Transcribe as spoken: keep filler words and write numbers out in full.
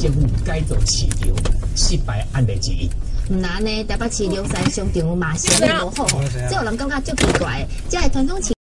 政府改造市场失败案例之一。 唔难呢，台北市龙山商场嘛生意无好，这有人感觉足奇怪，这个传统市